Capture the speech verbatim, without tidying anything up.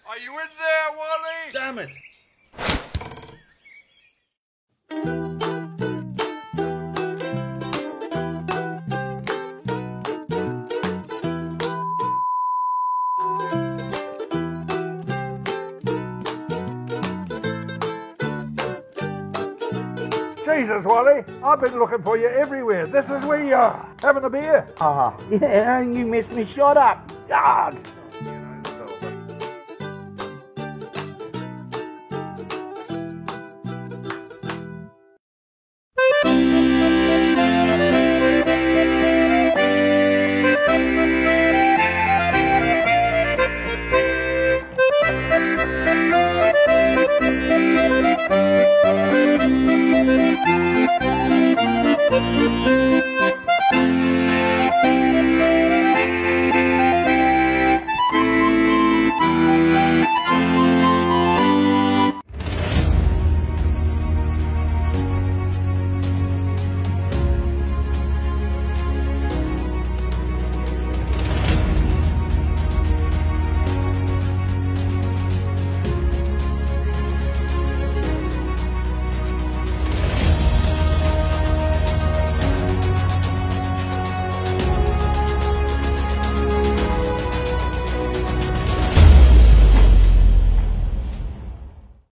Are you in there, Wally? Damn it! Jesus, Wally, I've been looking for you everywhere. This is where you are. Having a beer? Ah, yeah, and you missed me shot up. God.